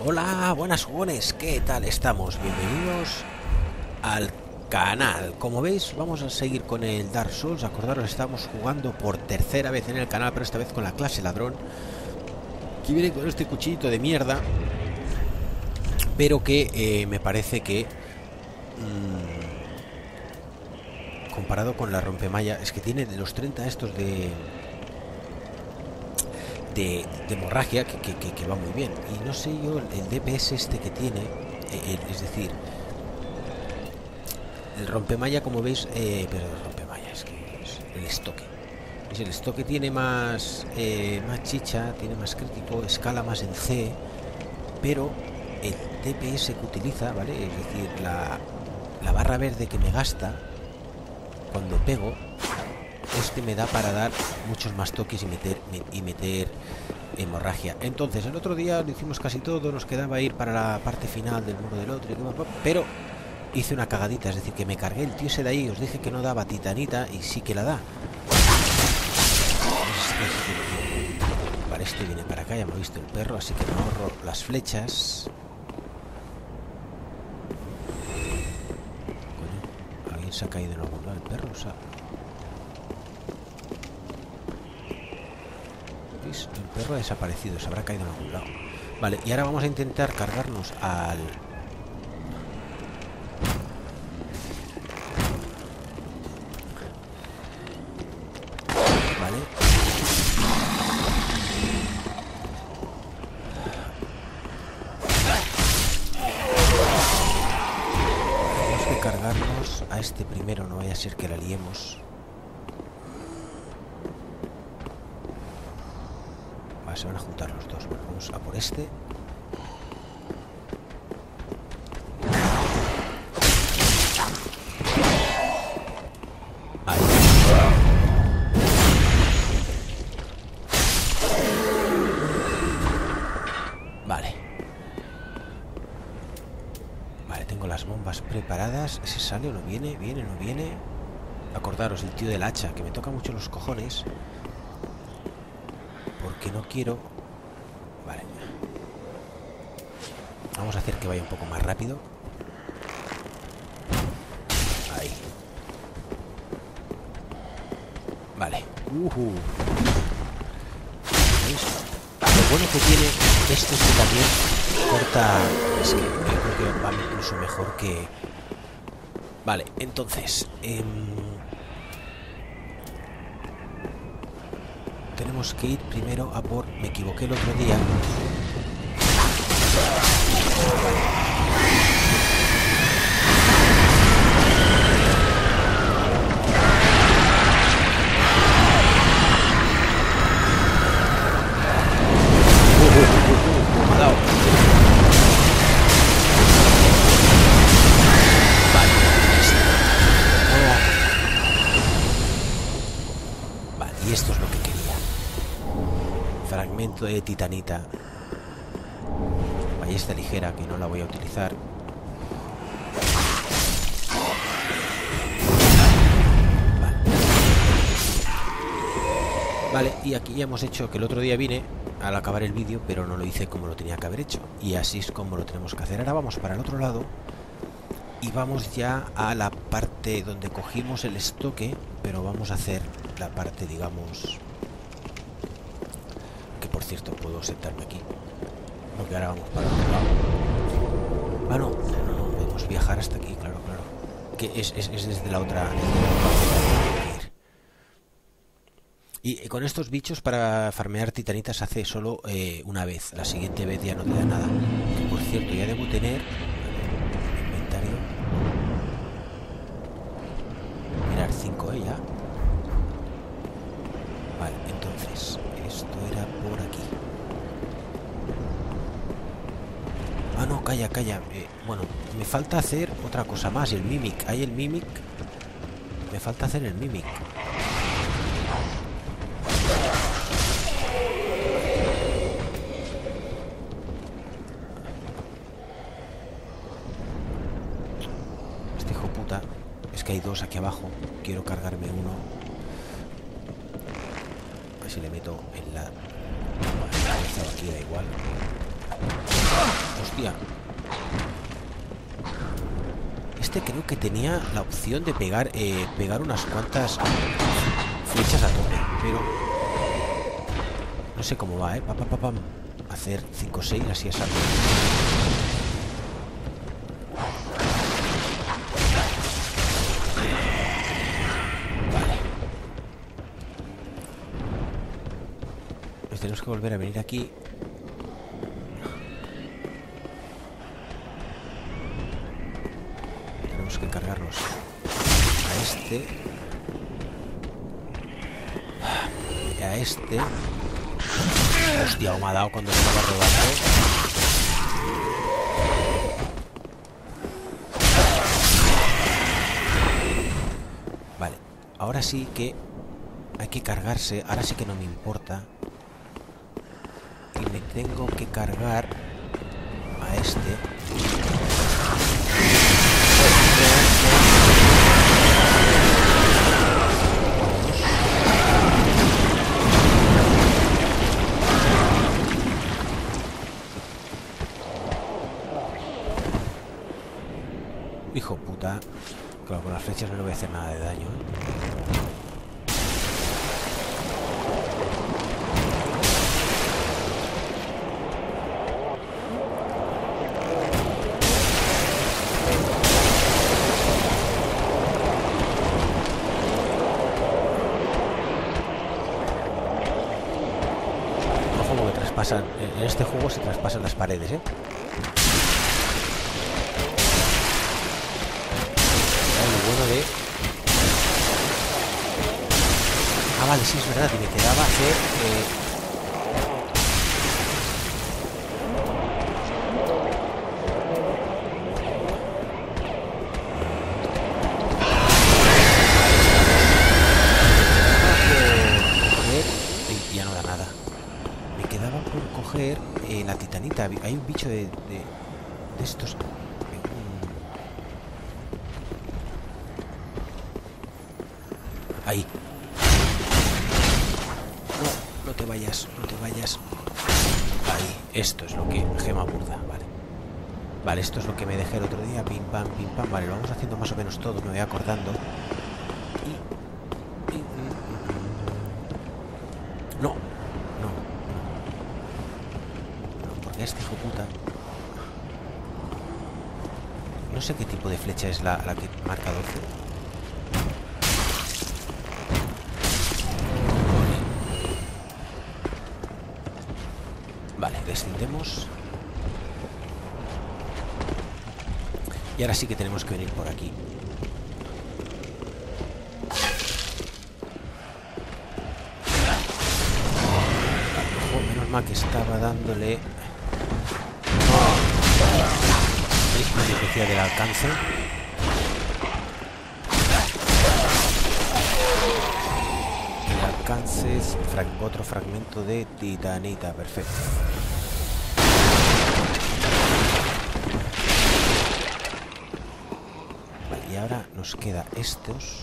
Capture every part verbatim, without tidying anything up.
Hola, buenas jugones, ¿qué tal estamos? Bienvenidos al canal. Como veis, vamos a seguir con el Dark Souls. Acordaros, estamos jugando por tercera vez en el canal, pero esta vez con la clase ladrón, que viene con este cuchillito de mierda, pero que eh, me parece que mmm, comparado con la rompemalla, es que tiene de los treinta estos de de, de hemorragia que, que, que, que va muy bien. Y no sé yo el D P S este que tiene, eh, es decir, el rompemalla, como veis, eh, pero el rompemalla es que es el estoque. Es el estoque tiene más eh, más chicha, tiene más crítico, escala más en C, pero el D P S que utiliza, ¿vale? Es decir, la, la barra verde que me gasta cuando pego, este me da para dar muchos más toques y meter y meter hemorragia. Entonces el otro día lo hicimos casi todo, nos quedaba ir para la parte final del muro del otro, pero hice una cagadita, es decir, que me cargué el tío ese de ahí. Os dije que no daba titanita y sí que la da. Vale, este viene para acá, ya me ha visto el perro, así que me ahorro las flechas. Coño, alguien se ha caído en algún lado, el perro, o sea... El perro ha desaparecido, se habrá caído en algún lado. Vale, y ahora vamos a intentar cargarnos al... Vale. Tenemos que cargarnos a este primero, no vaya a ser que la liemos. Se van a juntar los dos. Bueno, vamos a por este. Ahí. Vale. Vale, tengo las bombas preparadas. ¿Se sale o no viene? ¿Viene o no viene? Acordaros, el tío del hacha, que me toca mucho los cojones. Porque no quiero... Vale. Vamos a hacer que vaya un poco más rápido. Ahí. Vale. Uh-huh. ¿Veis? Lo bueno que tiene esto es que también corta... Es que creo que va incluso mejor que... Vale, entonces... Eh... Tenemos que ir primero a por... Me equivoqué el otro día. Uh, uh, uh, uh, uh, me ha dado. Vale, oh. Vale, y esto es lo que quería. Fragmento de titanita. Ballesta ligera, que no la voy a utilizar. Vale. Vale, y aquí ya hemos hecho que el otro día vine al acabar el vídeo, pero no lo hice como lo tenía que haber hecho. Y así es como lo tenemos que hacer. Ahora vamos para el otro lado y vamos ya a la parte donde cogimos el estoque, pero vamos a hacer la parte, digamos... Por cierto, puedo sentarme aquí, porque ahora vamos para el otro lado. Ah, no, no, no, podemos viajar hasta aquí, claro, claro. Que es, es, es desde la otra... Y con estos bichos para farmear titanitas se hace solo eh, una vez. La siguiente vez ya no te da nada. Que por cierto, ya debo tener... Inventario. Mirar cinco, ¿eh? Ya. Vale, entonces... Esto era por aquí. Ah, no, calla, calla. Eh, bueno, me falta hacer otra cosa más. El Mimic. Hay el Mimic. Me falta hacer el Mimic. Este hijo puta. Es que hay dos aquí abajo. Quiero cargarme uno. A ver si le meto en la... Bueno, aquí da igual. Hostia. Este creo que tenía la opción de pegar eh, pegar unas cuantas flechas a tope, pero no sé cómo va, ¿eh? Pa, pa, pa, pam. Hacer cinco o seis, así es algo. Vale. Pues tenemos que volver a venir aquí. Tenemos que cargarnos a este. A este. Hostia, me ha dado cuando estaba rodando. Vale, ahora sí que hay que cargarse. Ahora sí que no me importa. Y me tengo que cargar a este. Hijo puta. Claro, con las flechas no le voy a hacer nada de daño, ¿eh? Ojo, porque traspasan. En este juego se traspasan las paredes, ¿eh? Bueno de... Ah, vale, sí, es verdad. Y me quedaba hacer... Eh... coger... Ya no da nada. Me quedaba por coger eh, la titanita. Hay un bicho de, de, de estos... Ahí. No, no te vayas, no te vayas. Ahí, esto es lo que... Gema burda, vale. Vale, esto es lo que me dejé el otro día. Pim, pam, pim, pam. Vale, lo vamos haciendo más o menos todo, me voy acordando. Y... y no, no. No, porque este hijo puta... No sé qué tipo de flecha es la, la que marca doce. Vale, descendemos. Y ahora sí que tenemos que venir por aquí. Ojo, menos mal que estaba dándole... ¿Veis? Una diferencia del alcance. El alcance es fra otro fragmento de titanita, perfecto. Vale, y ahora nos queda estos.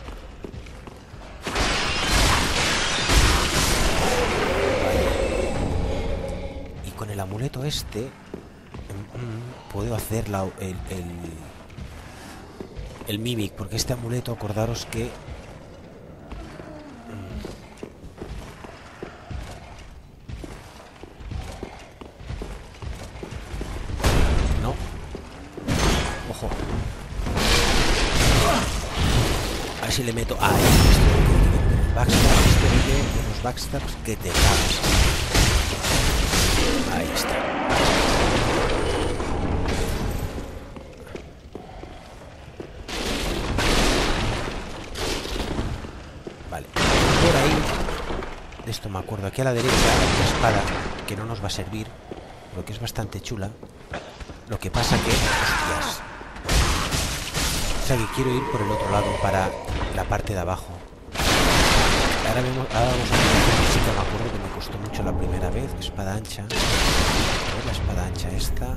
Vale. Y con el amuleto este mm, puedo hacer la, el, el, el Mimic, porque este amuleto, acordaros que si le meto... Ahí, este backstab, este de unos backstabs que te cagas. Ahí está. Vale. Por ahí... De esto me acuerdo. Aquí a la derecha hay una espada que no nos va a servir, porque es bastante chula. Lo que pasa que... Hostias. O sea que quiero ir por el otro lado para la parte de abajo. Ahora, vemos, ahora vamos a ver una cosita, me acuerdo que me costó mucho la primera vez. Espada ancha. A ver, la espada ancha esta.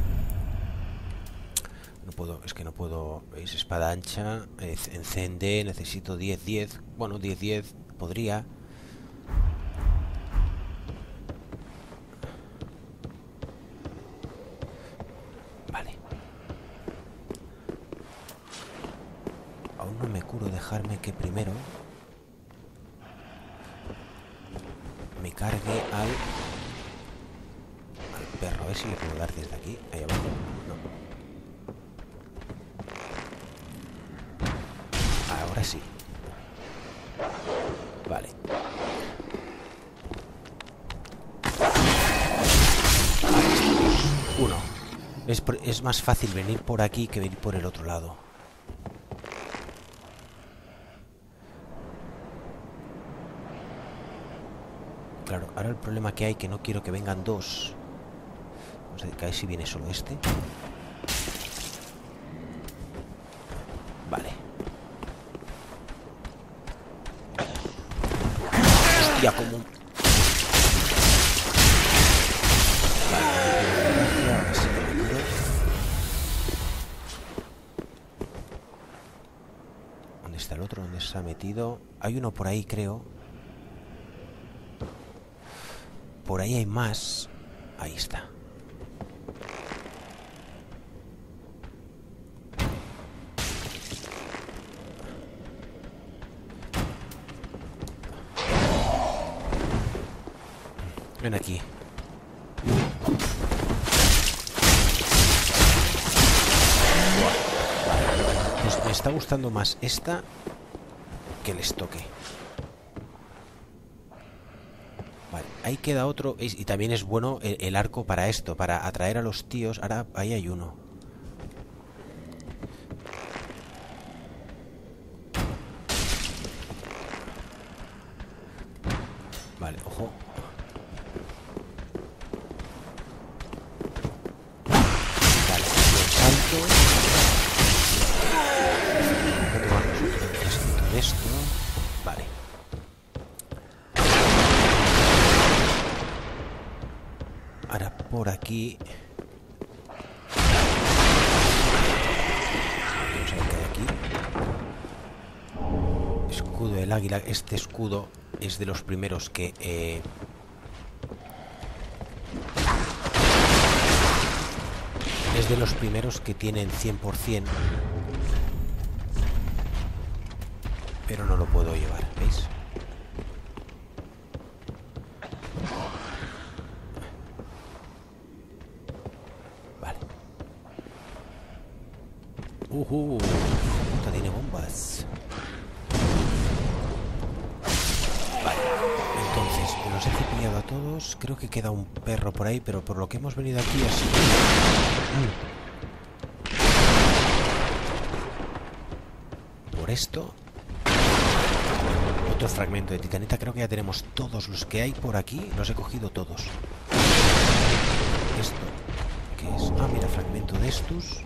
No puedo, es que no puedo. ¿Veis? Espada ancha. Eh, en C N D necesito diez diez. Bueno, diez diez podría. aún no me curo. Dejarme que primero me cargue al, al perro. A ver si le puedo dar desde aquí. Ahí abajo. No. Ahora sí. Vale. Uno. Es, es más fácil venir por aquí que venir por el otro lado. Claro, ahora el problema que hay, que no quiero que vengan dos. Vamos a ver, caer si viene solo este. Vale. Hostia, como un... Vale, ahora sí que me curo. ¿Dónde está el otro? ¿Dónde se ha metido? Hay uno por ahí, creo. Por ahí hay más. Ahí está. Ven aquí. Pues me está gustando más esta que el estoque. Vale, ahí queda otro. Y también es bueno el, el arco para esto, para atraer a los tíos. Ahora ahí hay uno. Vale, ojo. Vale, el salto. Necesito de esto. Vale. Ahora por aquí. Vamos a ver qué hay aquí. Escudo del águila. Este escudo es de los primeros que... Eh, es de los primeros que tienen cien por cien. Pero no lo puedo llevar, ¿veis? Vale. Uh, uh, puta, tiene bombas. Vale. Entonces, me los he cepillado a todos. Creo que queda un perro por ahí, pero por lo que hemos venido aquí así. Mm. Por esto. Otro fragmento de titanita. Creo que ya tenemos todos los que hay por aquí. Los he cogido todos. Esto, ¿qué es? Ah, mira, fragmento de estos.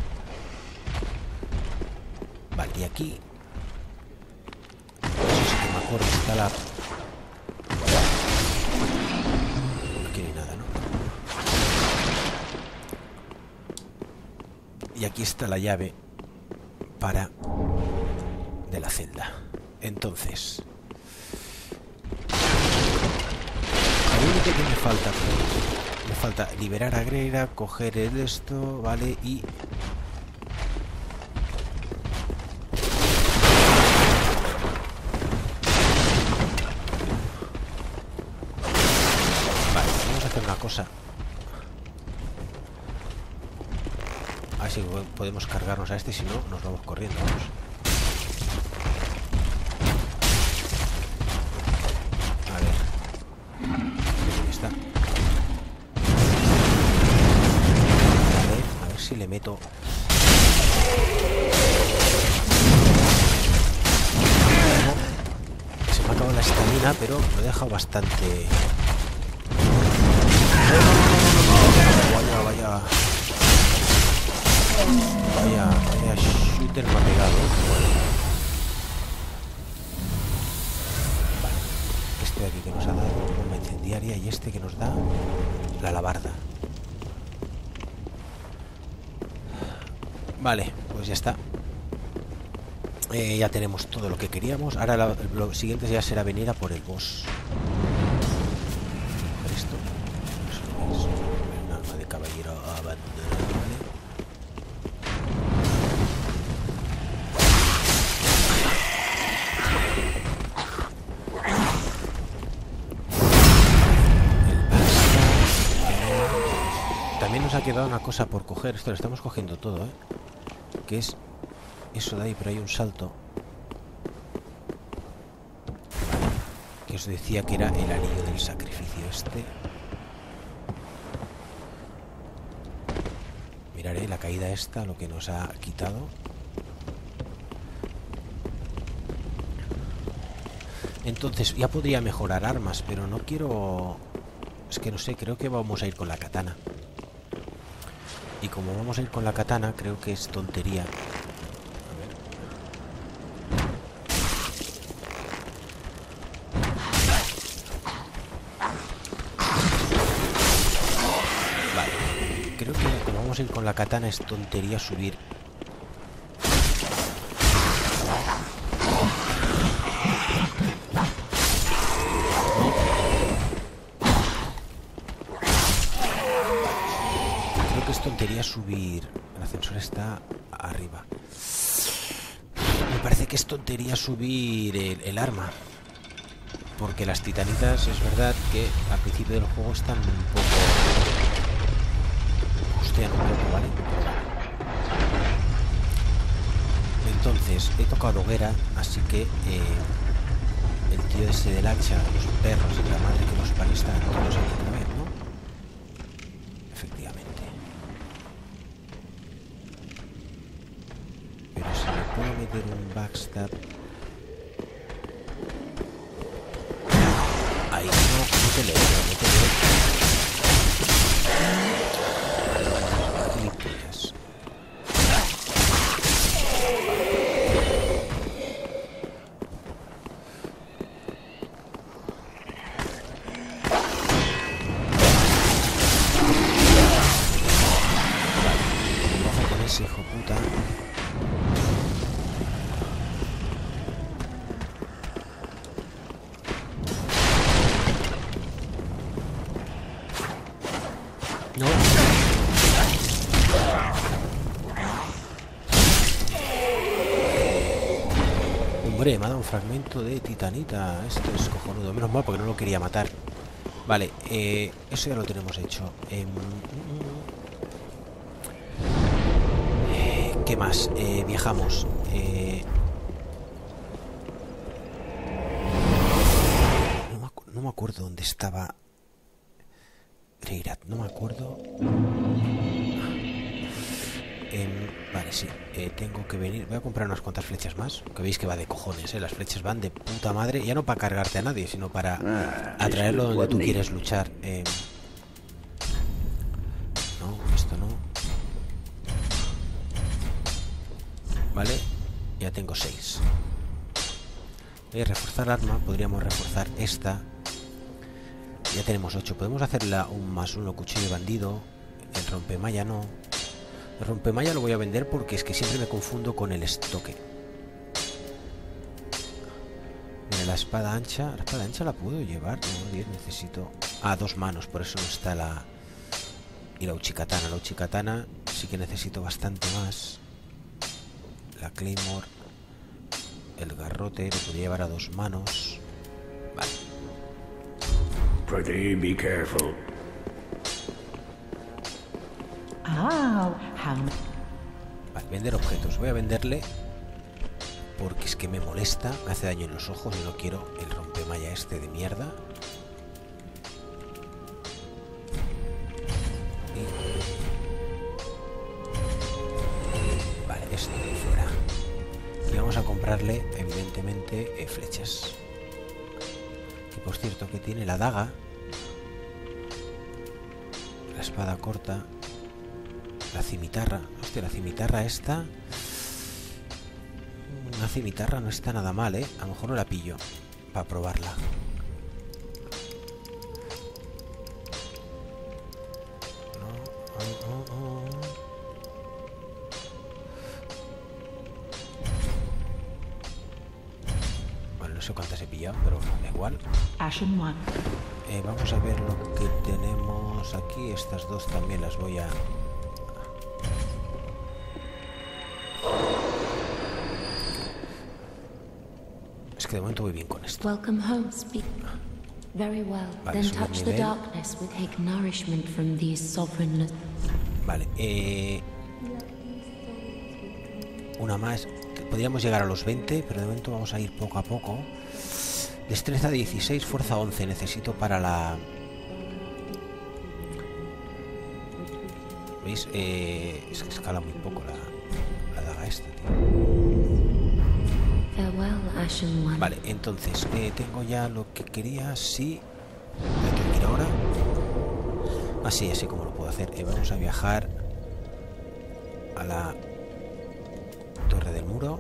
Vale, y aquí... Eso sí que me acuerdo. Está la... No quiere nada, ¿no? Y aquí está la llave para... de la celda. Entonces, lo único que me falta, me falta liberar a Greyra, coger el esto, vale, y vale, vamos a hacer una cosa. A ver si podemos cargarnos a este, si no, nos vamos corriendo, vamos. Si le meto se me ha acabado la estamina, pero lo he dejado bastante. Vaya, vaya, vaya, vaya shooter me ha pegado. Vale, este de aquí que nos ha dado bomba incendiaria y este que nos da la alabarda. Vale, pues ya está. Eh, ya tenemos todo lo que queríamos. Ahora la, lo siguiente ya será venir a por el boss. Esto es un arma de caballero abandonado, ¿vale? quedado una cosa por coger. Esto lo estamos cogiendo todo, ¿eh? Que es eso de ahí, pero hay un salto. Que os decía que era el anillo del sacrificio este. Miraré la caída esta, lo que nos ha quitado. Entonces ya podría mejorar armas, pero no quiero... Es que no sé, creo que vamos a ir con la katana. Y como vamos a ir con la katana, creo que es tontería. A ver. Vale. Creo que como vamos a ir con la katana es tontería subir. Tontería subir. El ascensor está arriba. Me parece que es tontería subir el, el arma. Porque las titanitas es verdad que al principio del juego están un poco... Hostia, no creo que vale. Entonces, he tocado hoguera, así que eh, el tío ese del hacha, los perros y la madre que los parió están todos aquí otra vez, ¿no? Efectivamente. Puedo meter un backstab. Ahí no, no te leo, no te leo. Gilipollas. Ojo con ese hijo puta. No. Hombre, me ha dado un fragmento de titanita. Esto es cojonudo. Menos mal porque no lo quería matar. Vale, eh, eso ya lo tenemos hecho. Eh, eh, ¿Qué más? Eh, viajamos. Eh, no, me no me acuerdo dónde estaba. Reirat, no me acuerdo. Eh, vale, sí. Eh, tengo que venir. Voy a comprar unas cuantas flechas más. Que veis que va de cojones, ¿eh? Las flechas van de puta madre. Ya no para cargarte a nadie, sino para atraerlo donde tú quieres luchar. Eh, no, esto no. Vale, ya tengo seis. Voy a reforzar arma. Podríamos reforzar esta. Ya tenemos ocho. Podemos hacerla un más uno cuchillo bandido. El rompemalla no. El rompemalla lo voy a vender porque es que siempre me confundo con el estoque. Mira, la espada ancha. ¿La espada ancha la puedo llevar? No, diez necesito. Ah, dos manos, por eso no está la... Y la uchikatana. La uchikatana sí que necesito bastante más. La claymore. El garrote lo podría llevar a dos manos. Vale. Pretty, be careful. Oh, how... Vale, vender objetos. Voy a venderle porque es que me molesta, me hace daño en los ojos y no quiero el rompemalla este de mierda. Y... Vale, esto de fuera. Y vamos a comprarle, evidentemente, eh, flechas. Que por cierto que tiene la daga, la espada corta, la cimitarra. Hostia, la cimitarra esta... Una cimitarra no está nada mal, ¿eh? A lo mejor no la pillo para probarla. No, oh, oh, oh. Bueno, no sé cuántas he pillado, pero da igual. Eh, vamos a ver lo que tenemos aquí. Estas dos también las voy a... Es que de momento voy bien con esto. Welcome home, speak. Very well. Vale, Then touch the nivel. darkness with take nourishment from these sovereign. Vale, eh, una más. Podríamos llegar a los veinte, pero de momento vamos a ir poco a poco. Destreza dieciséis, fuerza once. Necesito para la... ¿Veis? Eh, es que escala muy poco la, la daga esta, tío. Vale, entonces, eh, tengo ya lo que quería. Sí. Hay que ir ahora. Así, así como lo puedo hacer. Eh, vamos a viajar a la torre del muro.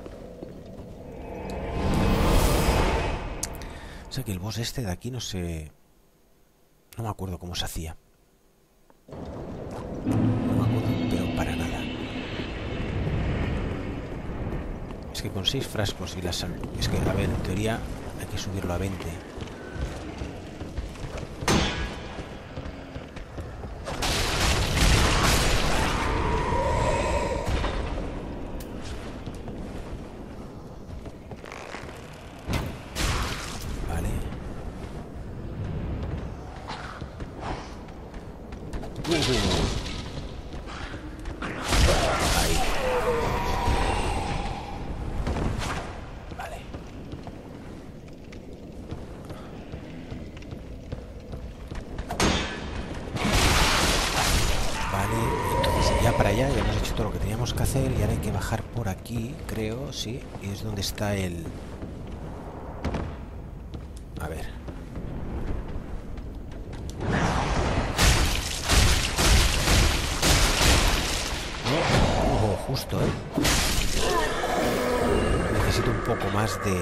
O sea que el boss este de aquí no sé... No me acuerdo cómo se hacía. No me acuerdo, pero para nada. Es que con seis frascos y la sal... Es que, a ver, en teoría hay que subirlo a veinte. Y ahora hay que bajar por aquí, creo, sí, y es donde está el... A ver. Oh, oh, justo, ¿eh? Necesito un poco más de...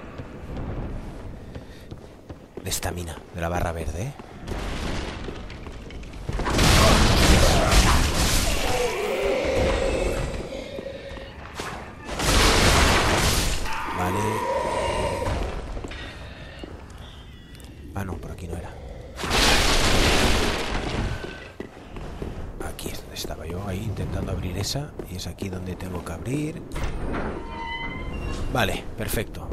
de estamina, de la barra verde, ¿eh? Ah, no, por aquí no era. Aquí es donde estaba yo, ahí intentando abrir esa. Y es aquí donde tengo que abrir. Vale, perfecto.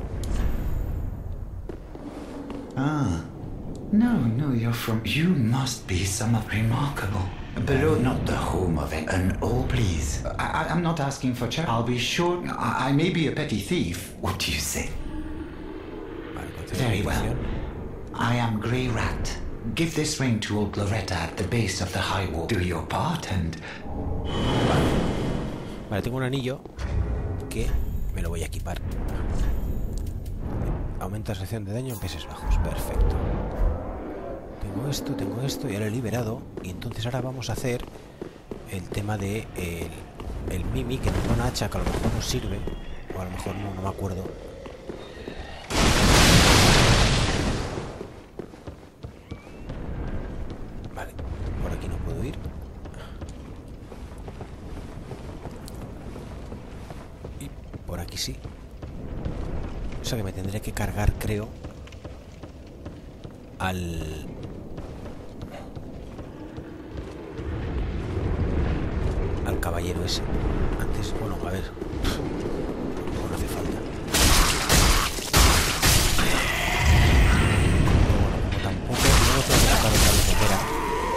Ah. No, no, you're from... You must be some of remarkable. Below, not the home of it. And oh, please. I, I'm not asking for charity. I'll be sure. I, I may be a petty thief. What do you say? Very well. I am Grey Rat. Give this ring to old Loretta at the base of the high wall. Do your part and... Vale. Vale, tengo un anillo que me lo voy a equipar. Aumenta reacción de daño en peces bajos. Perfecto. Tengo esto, tengo esto y ahora he liberado. Y entonces ahora vamos a hacer el tema de el, el Mimi, que nos da una hacha que a lo mejor nos sirve. O a lo mejor no, no me acuerdo. Vale, por aquí no puedo ir. Y por aquí sí. O sea que me tendré que cargar, creo, al... al caballero ese. Antes, bueno, a ver. No hace falta. Como tampoco, no lo tengo que sacar otra vez de fuera.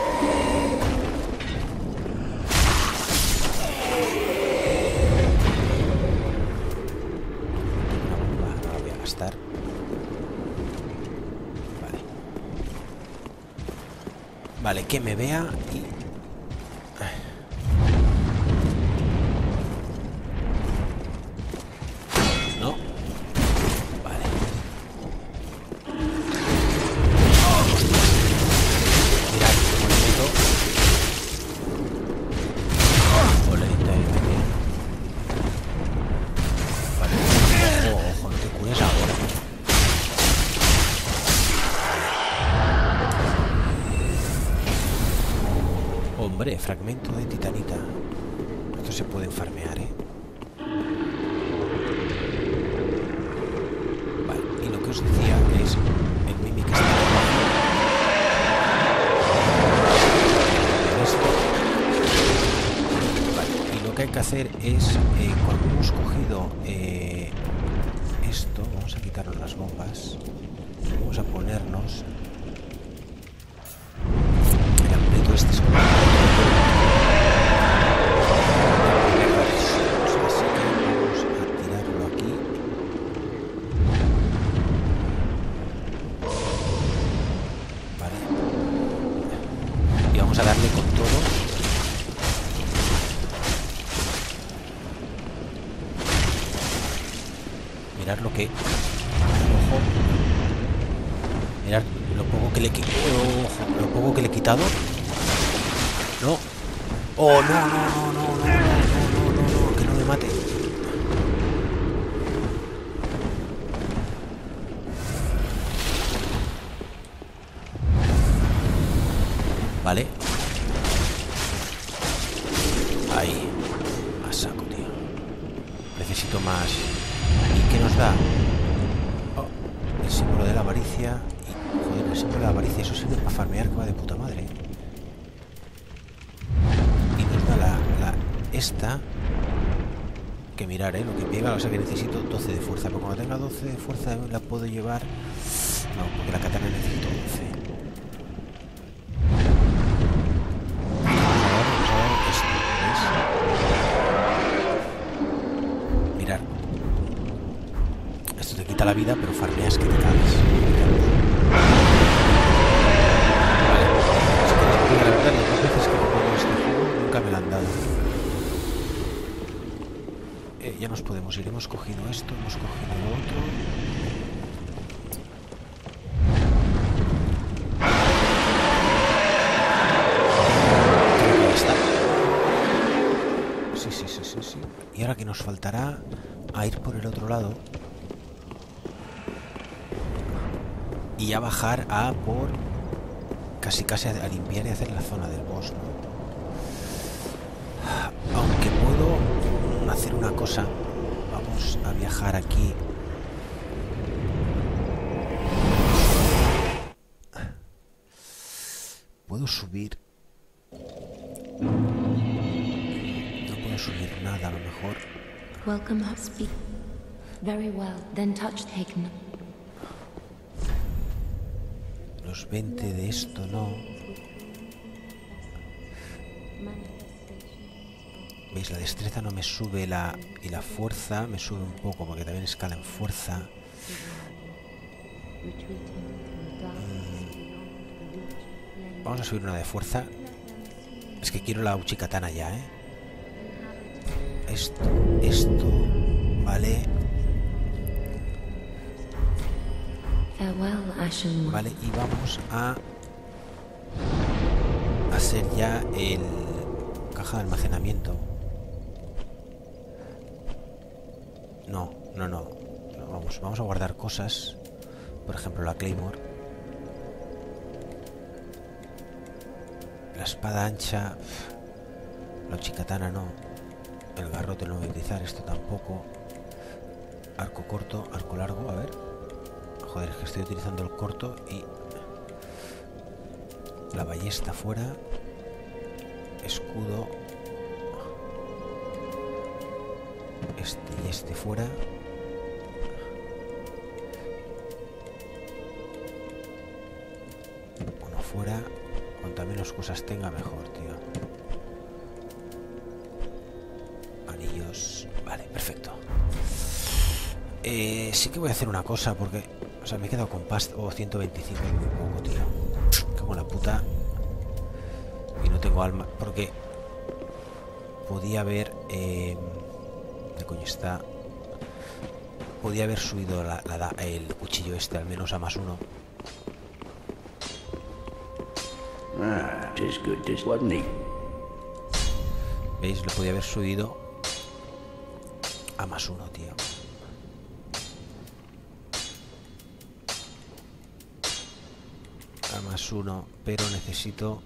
Vale, que me vea y... No. Vale. Mirad, como le meto... Bolerita de media. Vale. Ojo, ojo, no te cures ahora. Hombre, fragmento de titanita. Estos se pueden farmear, ¿eh? Vale, y lo que os decía es el Mimi que está debajo. Esto. Vale, y lo que hay que hacer es, eh, cuando hemos cogido eh, esto, vamos a quitarnos las bombas. Vamos a ponernos... El amuleto este es como... lo que... Ojo. Mirad lo poco que le he quitado. Ojo, lo poco que le he quitado. No. Oh, no, no, no, no, no, no, no, no, no, que no me mate. Vale. Ahí. A saco, tío. Necesito más. ¿Y qué nos da? Oh, el símbolo de la avaricia. Y, joder, el símbolo de la avaricia. Eso sirve para farmear, que va de puta madre. Y nos da la, la esta. Que mirar, ¿eh? Lo que pega, o sea que necesito doce de fuerza. Pero cuando tenga doce de fuerza la puedo llevar... No, porque la katana necesito once. La vida, pero farmeas que te cagas. Vale. Es que la verdad, las dos veces que he jugado este juego nunca me lo han dado. Eh, ya nos podemos ir. Hemos cogido esto, hemos cogido lo otro. Creo que ya está. Sí, sí, sí, sí, sí. Y ahora que nos faltará a ir por el otro lado. Y ya bajar a por casi casi a limpiar y hacer la zona del boss, ¿no? Aunque puedo hacer una cosa. Vamos a viajar aquí. Puedo subir. No puedo subir nada a lo mejor. Welcome up speak. Very well. Then touch taken. Los veinte de esto no. ¿Veis? La destreza no me sube la... Y la fuerza me sube un poco porque también escala en fuerza. Mm. Vamos a subir una de fuerza. Es que quiero la Uchihatana ya, ¿eh? Esto, esto... Vale. Vale, y vamos a hacer ya el caja de almacenamiento. No, no, no, no, vamos, vamos a guardar cosas. Por ejemplo, la Claymore. La espada ancha. La Uchihatana no. El garrote no voy a utilizar, esto tampoco. Arco corto, arco largo, a ver. Joder, es que estoy utilizando el corto y... La ballesta fuera. Escudo. Este y este fuera. Uno fuera. Cuanta menos cosas tenga, mejor, tío. Anillos. Vale, perfecto. Eh, sí que voy a hacer una cosa porque... O sea, me he quedado con pasta. Oh, ciento veinticinco es muy poco, tío. Como la puta. Y no tengo alma. Porque podía haber... Eh, ¿Qué coño está? Podía haber subido la, la, el cuchillo este, al menos a más uno. Ah, tis good, tis wasn't he? ¿Veis? Lo podía haber subido a más uno, tío. Más uno, pero necesito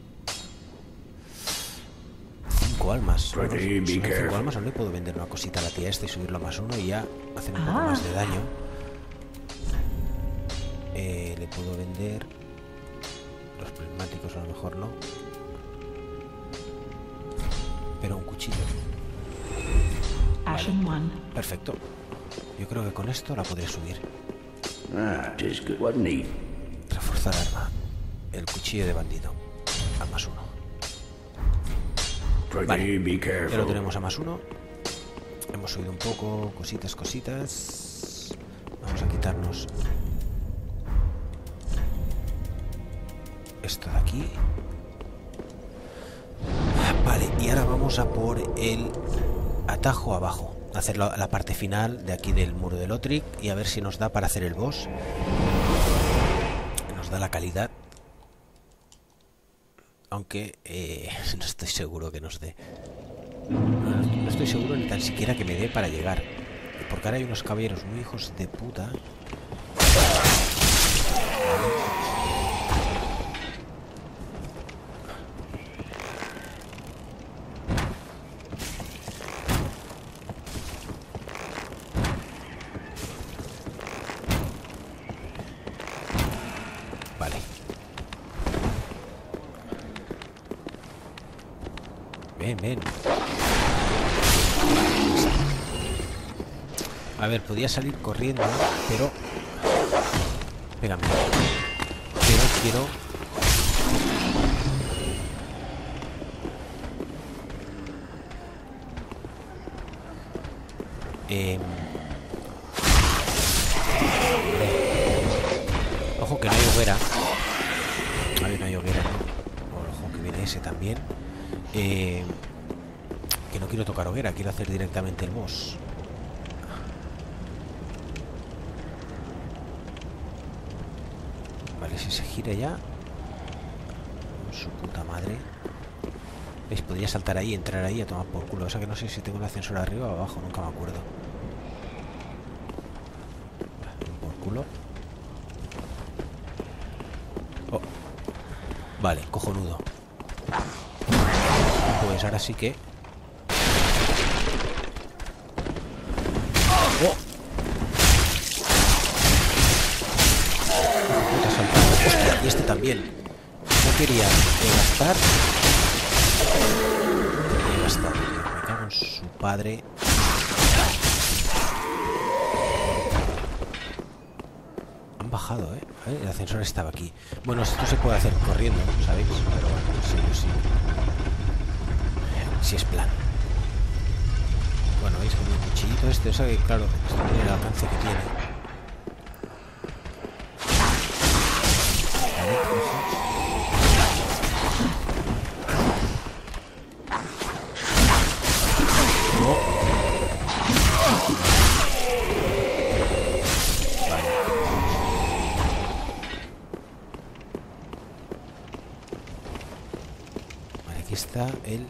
cinco almas. Bueno, si no cinco almas, aún le puedo vender una cosita a la tía esta y subirlo a más uno y ya hacer un poco Ah. más de daño. Eh, le puedo vender los prismáticos, a lo mejor no, pero un cuchillo. Ashen one. Perfecto. Yo creo que con esto la podré subir. Ah, tis good, wasn't he? Reforzar arma. El cuchillo de bandido. A más uno. Vale. Be Ya lo careful. tenemos a más uno. Hemos subido un poco. Cositas, cositas. Vamos a quitarnos esto de aquí. Vale, y ahora vamos a por el atajo abajo. hacer la, la parte final de aquí del muro de Lothric y a ver si nos da para hacer el boss. Nos da la calidad. Aunque eh, no estoy seguro que nos dé. No, no estoy seguro ni tan siquiera que me dé para llegar. Porque ahora hay unos caballeros muy hijos de puta. Vale. Ven, ven. A ver, podía salir corriendo, pero... Pégame. Pero quiero... Eh... Ojo que no hay hoguera. A ver, no hay hoguera, ¿no? Ojo que viene ese también. Eh... Que no quiero tocar hoguera, quiero hacer directamente el boss. Si se gira ya, su puta madre. ¿Veis? Podría saltar ahí, entrar ahí a tomar por culo. O sea que no sé si tengo el ascensor arriba o abajo, nunca me acuerdo. Por culo. Oh. Vale, cojonudo. Pues ahora sí que... ¡Oh! Hostia, y este también. No quería eh, gastar. No quería gastar. Me cago en su padre. Han bajado, ¿eh? A ver, el ascensor estaba aquí. Bueno, esto se puede hacer corriendo, ¿sabéis? Pero bueno, sí, sí. Si es plan. Bueno, veis como el cuchillito este, o sea que claro, esto tiene el alcance que tiene. Está el...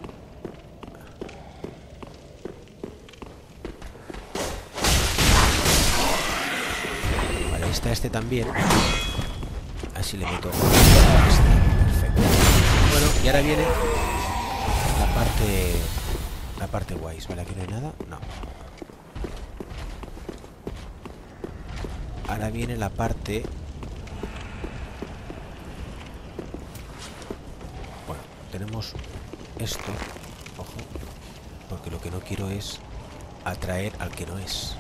Vale, está este también. Así le meto. Perfecto. Bueno, y ahora viene la parte... La parte guays. Vale, aquí no hay nada. No. Ahora viene la parte... Bueno, tenemos... esto, ojo, porque lo que no quiero es atraer al que no es.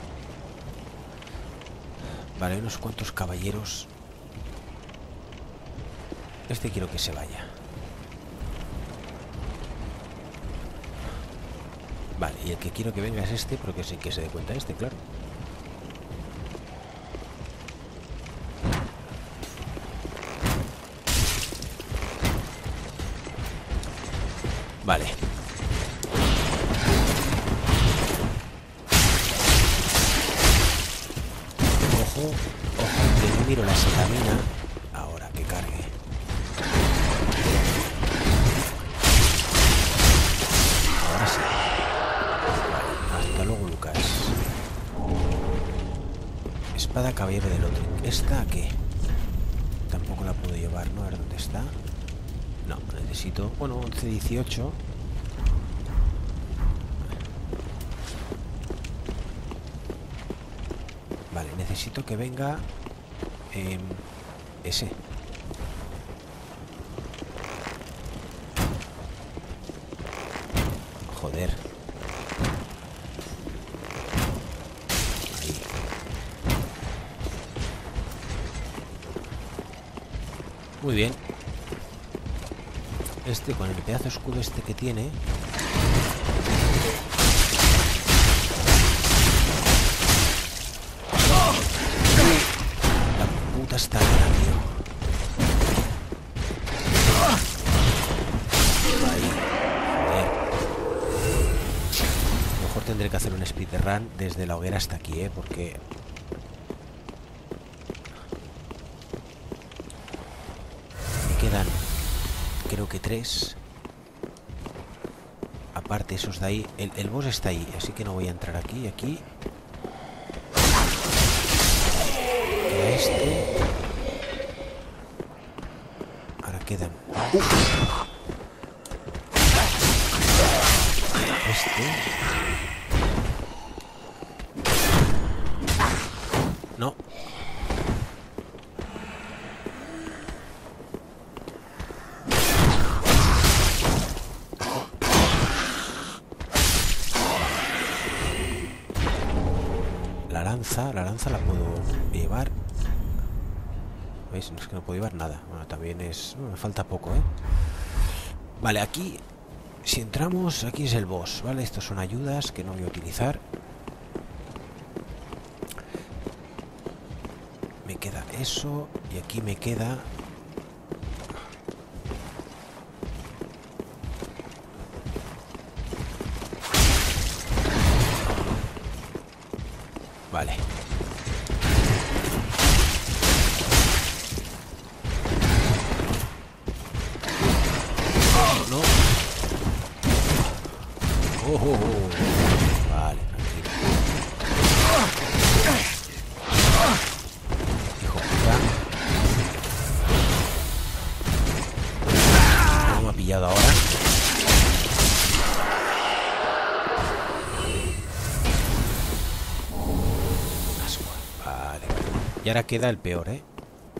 Vale, hay unos cuantos caballeros. Este quiero que se vaya. Vale, y el que quiero que venga es este, porque sin que se dé cuenta este, claro. Vale. Ojo, ojo, que no miro la estamina. Ahora que cargue. Ahora sí. Vale, hasta luego, Lucas. Espada caballero del otro. ¿Esta qué? Tampoco la puedo llevar, ¿no? A ver dónde está. No, necesito... Bueno, once dieciocho. Vale, necesito que venga... Eh, ese. Joder. Ahí. Muy bien. Este, con el pedazo de escudo este que tiene... La puta está bien, tío. Ahí. Joder. A lo mejor tendré que hacer un speedrun speedrun desde la hoguera hasta aquí, ¿eh? Porque... me quedan, creo que tres. Aparte esos de ahí. El, el boss está ahí, así que no voy a entrar aquí. Aquí... queda este. Ahora quedan... Uh. Este... no. La lanza, la lanza la puedo llevar. ¿Veis? No es que no puedo llevar nada. Bueno, también es... bueno, me falta poco, ¿eh? Vale, aquí... si entramos, aquí es el boss, ¿vale? Estos son ayudas que no voy a utilizar. Me queda eso. Y aquí me queda... vale. No. Oh, oh, oh. Vale, tranquilo. Hijo puta. No me ha pillado ahora. Asco. Vale, vale. Y ahora queda el peor, ¿eh?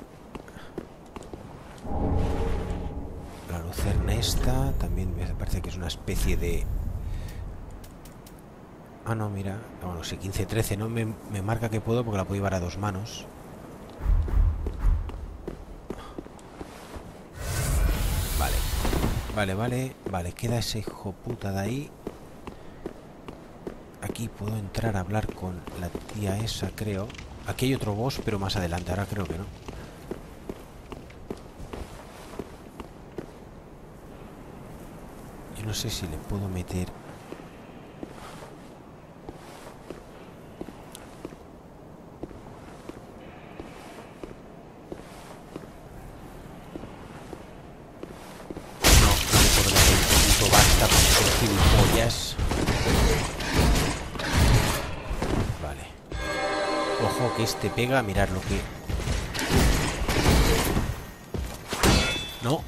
La lucerna esta también me parece que es una especie de... ah, no, mira. Bueno, sí, quince trece. No me, me marca que puedo porque la puedo llevar a dos manos. Vale. Vale, vale. Vale, queda ese hijo puta de ahí. Aquí puedo entrar a hablar con la tía esa, creo. Aquí hay otro boss, pero más adelante. Ahora creo que no. Yo no sé si le puedo meter... gilipollas. Vale. Ojo que este pega. Mirar lo que... no.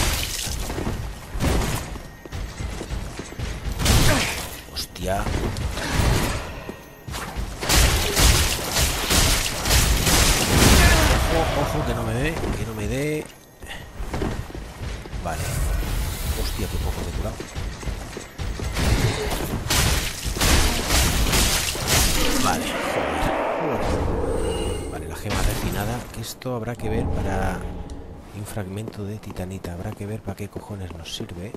Hostia. Ojo, ojo, que no me dé. Que no me dé. Vale. Hostia, qué poco me he curado. Vale, joder. Vale, la gema refinada. Que esto habrá que ver para... un fragmento de titanita. Habrá que ver para qué cojones nos sirve.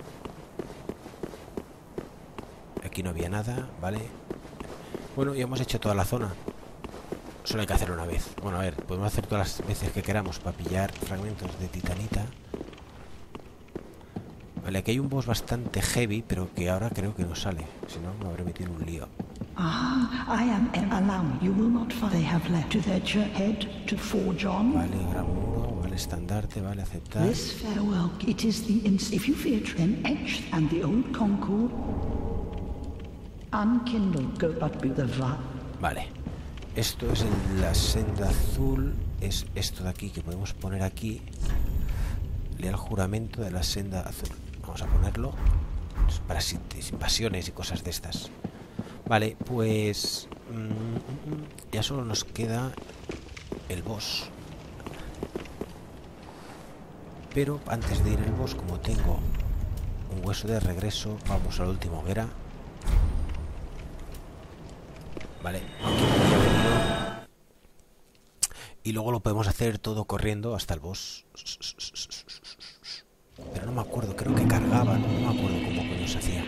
Aquí no había nada, vale. Bueno, ya hemos hecho toda la zona. Solo hay que hacerlo una vez. Bueno, a ver, podemos hacer todas las veces que queramos para pillar fragmentos de titanita. Vale, aquí hay un boss bastante heavy, pero que ahora creo que no sale. Si no, me habré metido en un lío. Ah, I am alone. You will not find they have left to their head to forge on. Vale, gran muro, vale, estandarte, vale, aceptar. This farewell, it is the ins. If you fear then etch and the old concord unkindled go but be the va. Vale. Esto es en la senda azul. Es esto de aquí que podemos poner aquí. Leal juramento de la senda azul. Vamos a ponerlo para sin invasiones y cosas de estas. Vale, pues mmm, ya solo nos queda el boss. Pero antes de ir al boss, como tengo un hueso de regreso, vamos a la última hoguera. Vale, aquí podría haber ido. Y luego lo podemos hacer todo corriendo hasta el boss. Pero no me acuerdo, creo que cargaba, no, no me acuerdo cómo coño se hacía.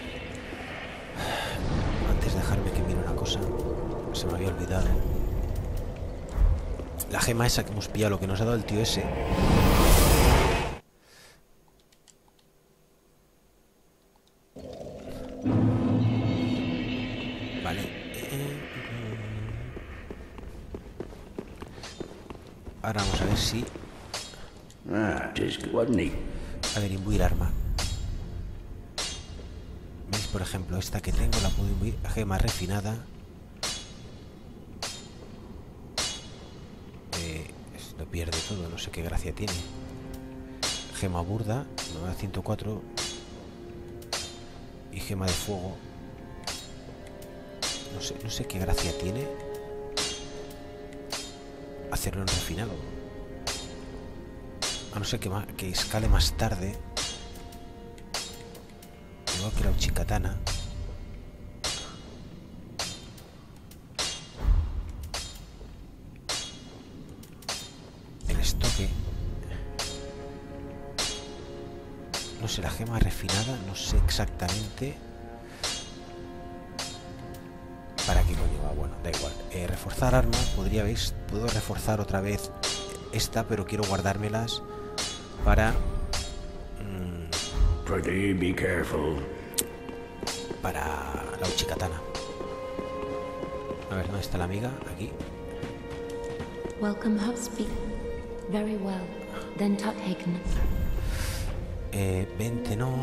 Antes de dejarme que mire una cosa, se me había olvidado. La gema esa que hemos pillado, lo que nos ha dado el tío ese. Vale. ahora vamos a ver si... Ah, tis good, wasn't he? A ver, imbuir arma. ¿Veis? Por ejemplo, esta que tengo la puedo imbuir. Gema refinada. Eh, lo pierde todo, no sé qué gracia tiene. Gema burda, me da ciento cuatro. Y gema de fuego. No sé, no sé qué gracia tiene hacerlo en refinado. A no ser que, que escale más tarde. Igual que la Uchikatana. El estoque. No sé, la gema refinada, no sé exactamente para qué coño va. Bueno, da igual. Eh, reforzar arma, podría, veis, puedo reforzar otra vez esta, pero quiero guardármelas para... Mmm, Pretty, be careful. para la Uchikatana. A ver, ¿dónde está la amiga? Aquí. Welcome, Hubspeak. Very well. Then touch taken. Eh, veinte no.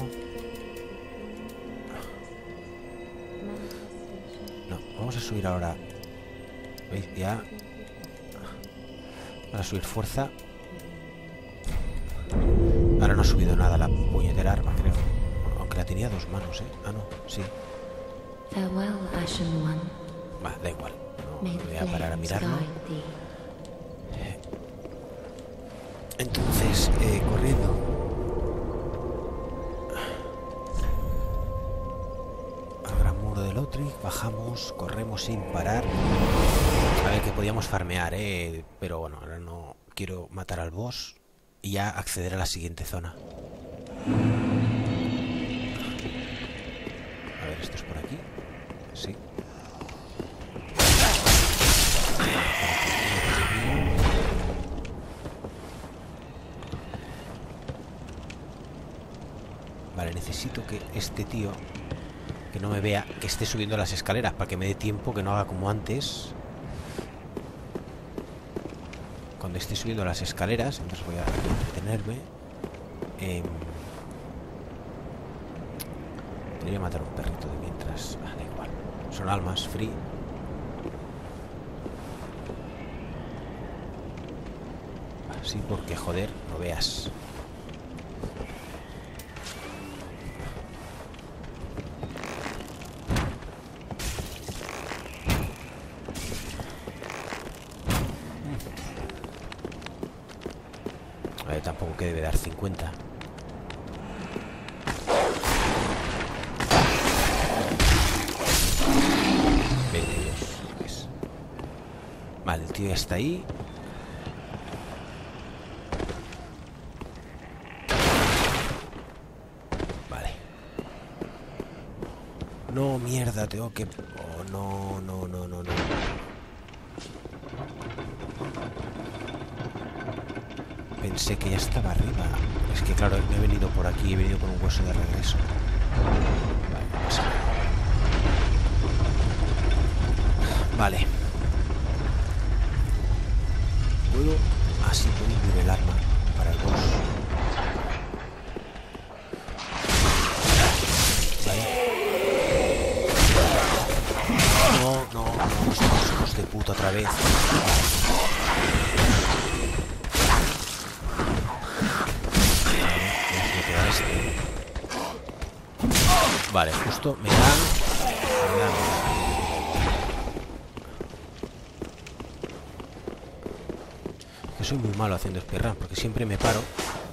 No, vamos a subir ahora. ¿Veis? Ya. Vamos a subir fuerza. Ahora no ha subido nada la puñetera arma, creo. Aunque la tenía a dos manos, ¿eh? Ah, no, sí. Farewell, Ashen One. Va, da igual. No, May no the voy a parar a flames mirarlo. guide thee. Entonces, eh, corriendo. Al gran muro de Lothric, bajamos, corremos sin parar. A ver, que podíamos farmear, eh. Pero bueno, ahora no quiero matar al boss y ya acceder a la siguiente zona. A ver, esto es por aquí. Sí. Vale, necesito que este tío, que no me vea, que esté subiendo las escaleras para que me dé tiempo, que no haga como antes. Cuando esté subiendo las escaleras, entonces voy a entretenerme. Eh, Tendría que matar a un perrito de mientras. Ah, da igual. Son almas, free. Sí, porque joder, no veas. A ver, tampoco que debe dar cincuenta. veintidós. Vale, el tío ya está ahí. No, mierda, tengo que... Oh, no, no, no, no, no. Pensé que ya estaba arriba. Es que claro, me he venido por aquí y he venido con un hueso de regreso. Vale, no pasa nada. Vale. Puedo... Así puedo incluir el arma para el boss. No, no, no, estamos hijos de puta otra vez. Vale, este. Vale, justo me dan. Me dan. Que soy muy malo haciendo speedrun porque siempre me paro.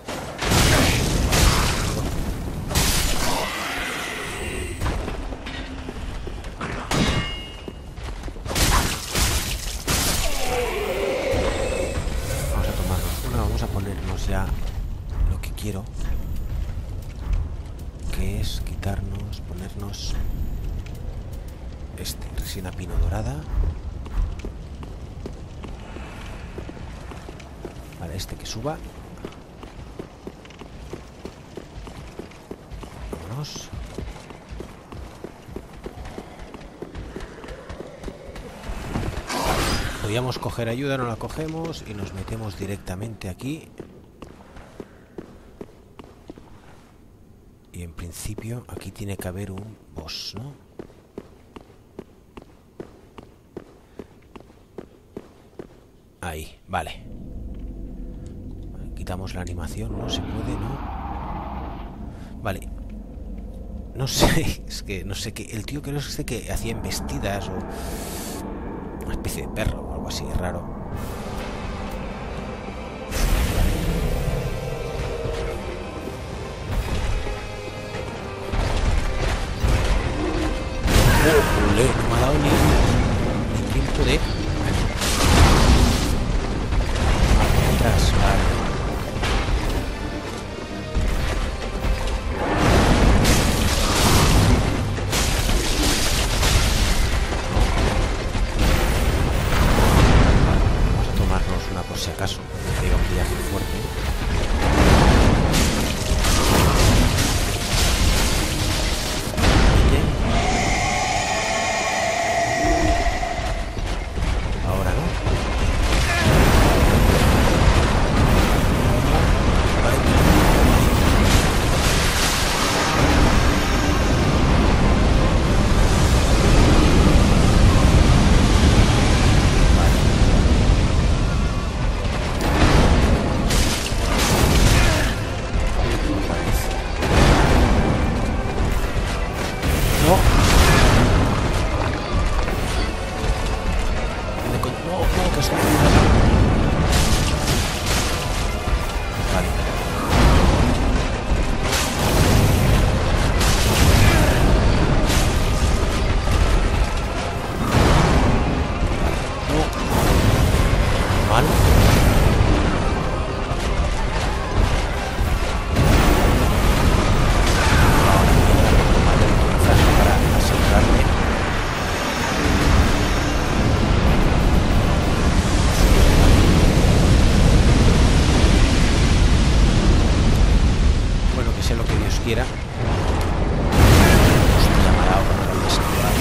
Ya lo que quiero, que es quitarnos, ponernos este, resina pino dorada. Vale, este que suba. Vámonos. podíamos coger ayuda, no la cogemos y nos metemos directamente aquí. Y en principio aquí tiene que haber un boss, ¿no? Ahí, vale. Quitamos la animación, no se puede, ¿no? Vale. No sé, es que no sé qué. El tío creo que es este que hacía embestidas o una especie de perro o algo así raro. Oh, ole, no me ha dado ni, ni tiempo de... Atrás, vale. Por si acaso me pega un viaje fuerte. Bien. Ahora no. Quiera. Hostia, me ha dado con la esquiva.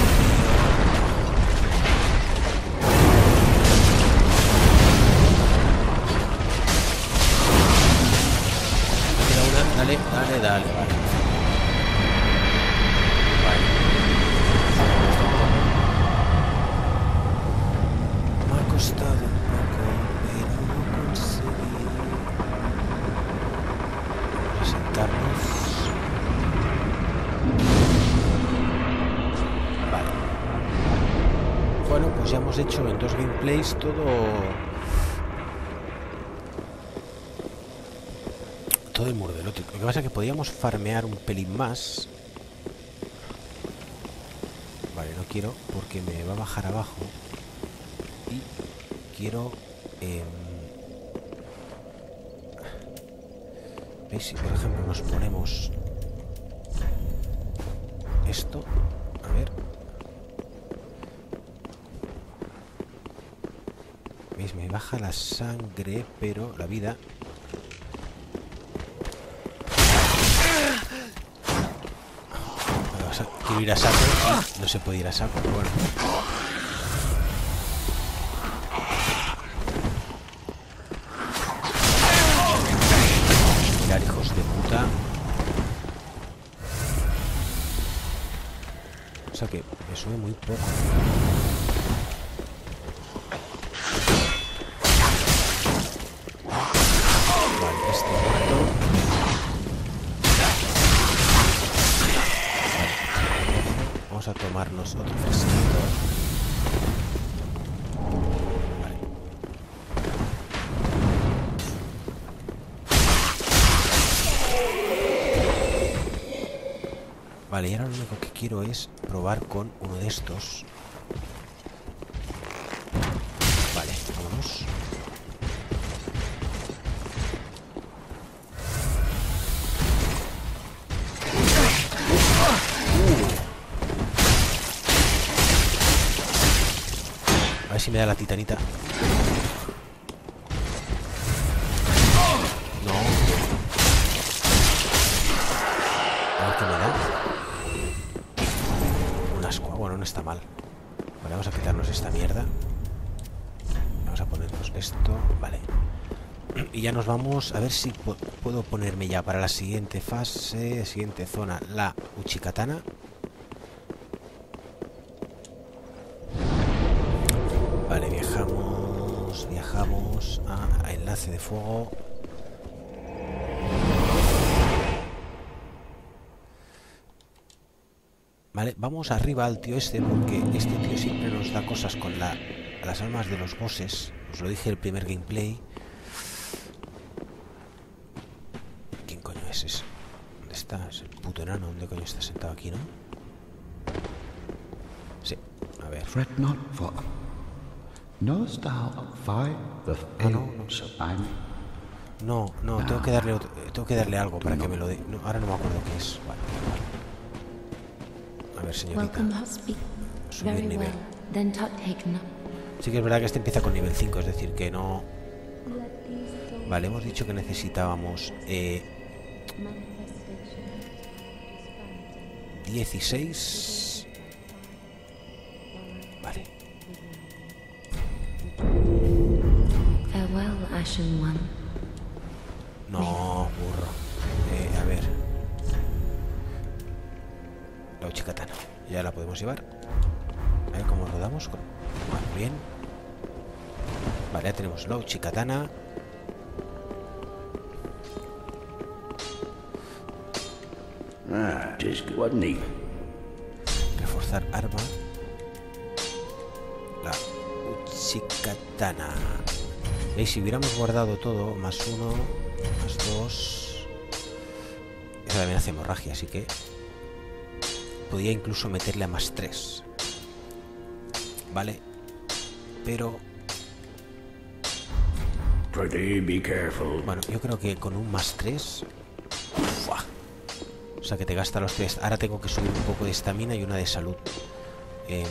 Me queda una. Dale, dale, dale, vale. Vale. Me ha costado un poco, pero lo conseguí. Vamos a sentarnos. Bueno, pues ya hemos hecho en dos gameplays todo todo el murdelote. Lo que pasa es que podíamos farmear un pelín más. Vale, no quiero porque me va a bajar abajo. Y quiero eh... ¿veis? Si por ejemplo nos ponemos esto, a ver. ¿Veis? Me baja la sangre, pero la vida. Quiero ir a saco. No se puede ir a saco, pero bueno. Mirad, hijos de puta. O sea que me sube muy poco. Vamos a tomarnos otro fresquito. Vale. Vale, y ahora lo único que quiero es probar con uno de estos. Vale, vámonos. A ver si me da la titanita. No. A ver qué me da. Un ascua. Bueno, no está mal. Vale, vamos a quitarnos esta mierda. Y ya nos vamos a ver si puedo ponerme ya para la siguiente fase, siguiente zona, la Uchigatana. Vale, viajamos, viajamos a, a enlace de fuego. Vale, vamos arriba al tío este, porque este tío siempre nos da cosas con la, las armas de los bosses. Os lo dije en el primer gameplay. ¿Quién coño es ese? ¿Dónde está? Es el puto enano. ¿Dónde coño está sentado aquí, no? Sí, a ver. Fret not for... Knowest thou of five the Ah, no, no. I'm... No, no, tengo que darle, otro- tengo que darle algo para que me lo dé. No, ahora no me acuerdo qué es. Vale, vale. A ver, señorita. Welcome must speak. Subir Very nivel. well. Then touch taken up. Sí que es verdad que este empieza con nivel cinco, es decir, que no... Vale, hemos dicho que necesitábamos eh, dieciséis... Vale. Farewell, Ashen One. No, burro. Eh, a ver. La Uchigatana. Ya la podemos llevar. A ver cómo rodamos. Con... Vale, bien. Vale, ya tenemos la Uchigatana. Ah, tis good, wasn't he? Reforzar arma. La Uchigatana. ¿Veis? Si hubiéramos guardado todo, más uno, más dos... Esa también hace hemorragia, así que... Podía incluso meterle a más tres. Vale. Pero... Pretty be careful. Bueno, yo creo que con un más tres... ¡Fua! O sea que te gasta los tres. Ahora tengo que subir un poco de estamina y una de salud. Eh,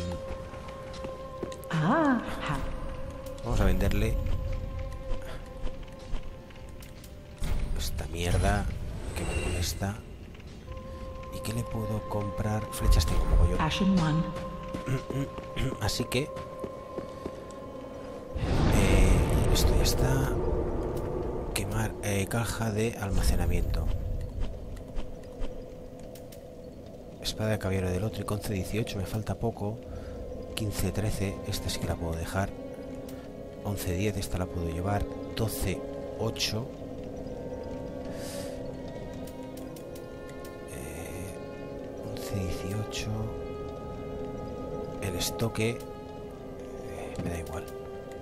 Ah, ha- vamos a venderle... Esta mierda que me molesta. ¿Y qué le puedo comprar? Flechas tengo como yo. Ashen One. Así que... Eh, esto ya está. Quemar eh, caja de almacenamiento. Espada de caballero del otro y once dieciocho, me falta poco. quince trece, esta sí que la puedo dejar. once diez, esta la puedo llevar. doce ocho. Eh, once dieciocho. El estoque eh, me da igual.